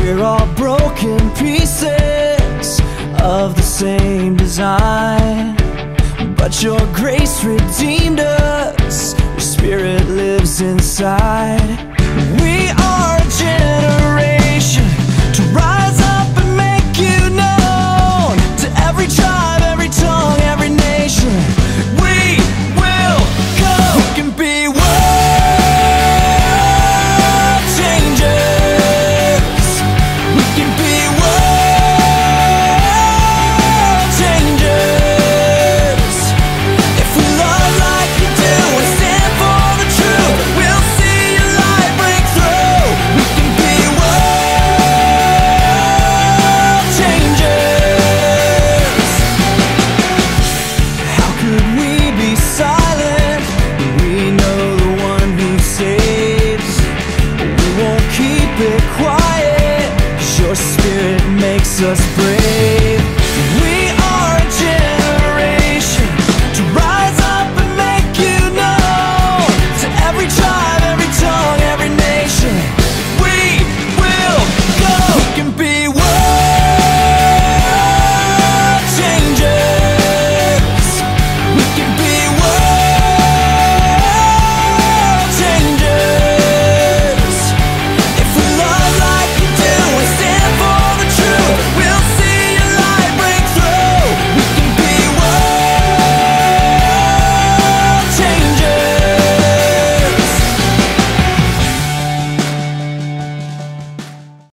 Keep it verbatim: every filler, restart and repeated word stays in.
We're all broken pieces of the same design, but your grace redeemed us. Your spirit lives inside. We are a generation to rise up and make you known to every tribe, every tongue, every nation. We will go. We can be world changers. We can be world changers. If we love like you do and stand for the truth, we'll see your light break through. We can be world changers. How could we be silent? We know the one who saves. We won't keep it quiet, 'cause your spirit makes us brave.